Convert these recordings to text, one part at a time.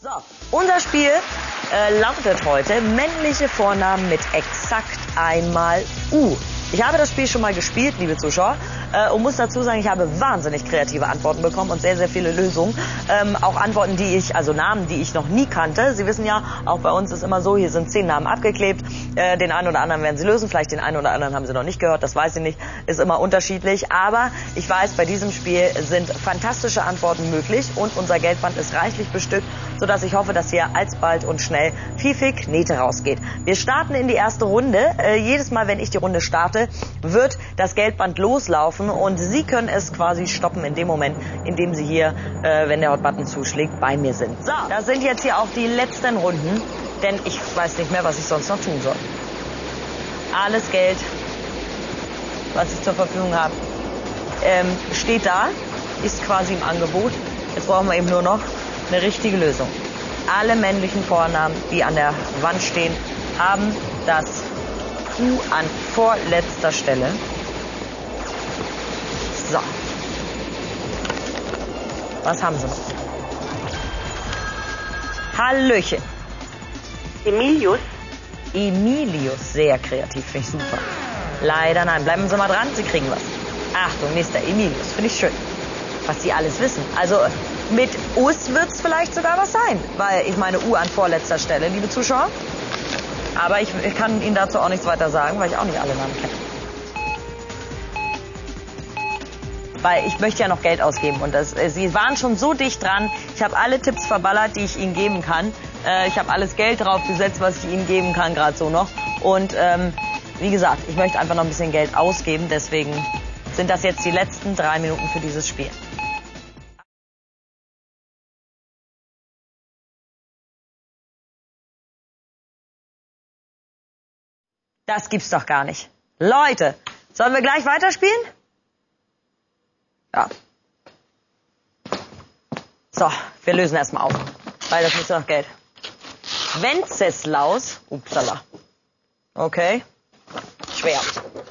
So, unser Spiel lautet heute männliche Vornamen mit exakt einmal U. Ich habe das Spiel schon mal gespielt, liebe Zuschauer, und muss dazu sagen, ich habe wahnsinnig kreative Antworten bekommen und sehr, sehr viele Lösungen. Auch Antworten, also Namen, die ich noch nie kannte. Sie wissen ja, auch bei uns ist immer so, hier sind 10 Namen abgeklebt. Den einen oder anderen werden Sie lösen, vielleicht den einen oder anderen haben Sie noch nicht gehört, das weiß ich nicht, ist immer unterschiedlich. Aber ich weiß, bei diesem Spiel sind fantastische Antworten möglich und unser Geldband ist reichlich bestückt, sodass ich hoffe, dass hier alsbald und schnell viel Knete rausgeht. Wir starten in die erste Runde. Jedes Mal, wenn ich die Runde starte, wird das Geldband loslaufen und Sie können es quasi stoppen in dem Moment, in dem Sie hier, wenn der Hot-Button zuschlägt, bei mir sind. So, das sind jetzt hier auch die letzten Runden, denn ich weiß nicht mehr, was ich sonst noch tun soll. Alles Geld, was ich zur Verfügung habe, steht da, ist quasi im Angebot. Jetzt brauchen wir eben nur noch eine richtige Lösung. Alle männlichen Vornamen, die an der Wand stehen, haben das U an vorletzter Stelle. So. Was haben Sie noch? Hallöchen. Emilius. Emilius, sehr kreativ, finde ich super. Leider nein, bleiben Sie mal dran, Sie kriegen was. Achtung, Mr. Emilius, finde ich schön. Was Sie alles wissen. Also mit Us wird es vielleicht sogar was sein, weil ich meine U an vorletzter Stelle, liebe Zuschauer. Aber ich kann Ihnen dazu auch nichts weiter sagen, weil ich auch nicht alle Namen kenne. Weil ich möchte ja noch Geld ausgeben und Sie waren schon so dicht dran. Ich habe alle Tipps verballert, die ich Ihnen geben kann. Ich habe alles Geld drauf gesetzt, was ich Ihnen geben kann, gerade so noch. Und wie gesagt, ich möchte einfach noch ein bisschen Geld ausgeben. Deswegen sind das jetzt die letzten 3 Minuten für dieses Spiel. Das gibt's doch gar nicht. Leute, sollen wir gleich weiterspielen? Ja. So, wir lösen erstmal auf, weil das ist noch Geld. Wenceslaus, upsala. Okay, schwer.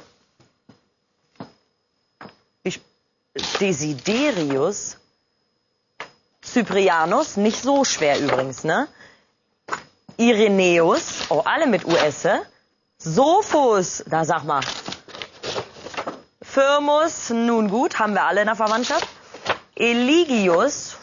Desiderius Cyprianus, nicht so schwer übrigens, ne? Irenäus, oh, alle mit US, Sophus, da sag mal. Firmus, nun gut, haben wir alle in der Verwandtschaft. Eligius.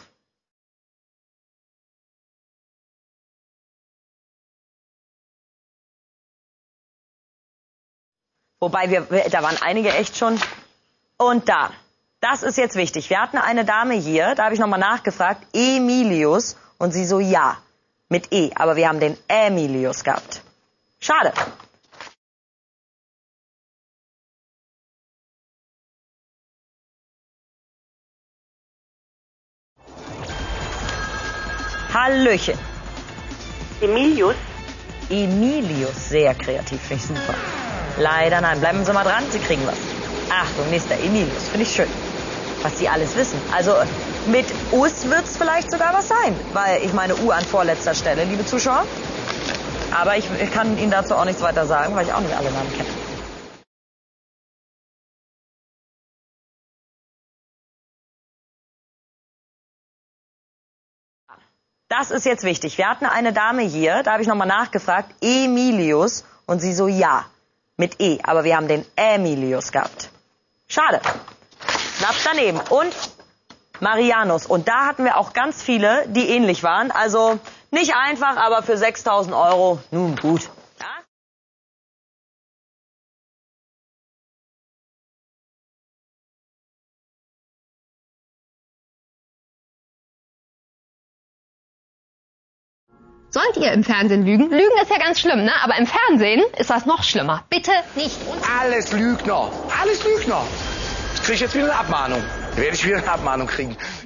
Wobei da waren einige echt schon. Und da, das ist jetzt wichtig. Wir hatten eine Dame hier, da habe ich nochmal nachgefragt, Emilius. Und sie so, ja, mit E. Aber wir haben den Emilius gehabt. Schade. Hallöchen. Emilius. Emilius, sehr kreativ, finde ich super. Leider nein, bleiben Sie mal dran, Sie kriegen was. Achtung, Mr. Emilius, finde ich schön. Was Sie alles wissen. Also mit Us wird es vielleicht sogar was sein, weil ich meine U an vorletzter Stelle, liebe Zuschauer. Aber ich kann Ihnen dazu auch nichts weiter sagen, weil ich auch nicht alle Namen kenne. Das ist jetzt wichtig. Wir hatten eine Dame hier, da habe ich nochmal nachgefragt, Emilius. Und sie so, ja, mit E. Aber wir haben den Emilius gehabt. Schade. Knapp daneben. Und Marianus. Und da hatten wir auch ganz viele, die ähnlich waren. Also nicht einfach, aber für 6.000 €, nun gut. Ja? Sollt ihr im Fernsehen lügen? Lügen ist ja ganz schlimm, ne? Aber im Fernsehen ist das noch schlimmer. Bitte nicht. Alles Lügner. Alles Lügner. Ich kriege jetzt wieder eine Abmahnung. Werde ich wieder eine Abmahnung kriegen.